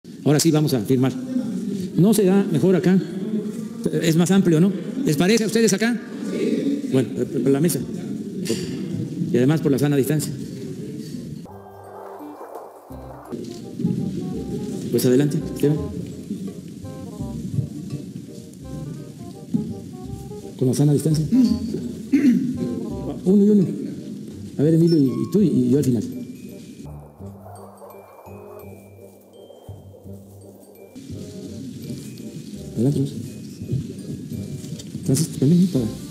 Ahora sí vamos a firmar. ¿No se da mejor acá? Es más amplio, ¿no? ¿Les parece a ustedes acá? Bueno, por la mesa. Y además por la sana distancia. Pues adelante, Esteban. Con la sana distancia. Uno y uno. A ver, Emilio, y tú y yo al final. Adelante, Francisco, también para...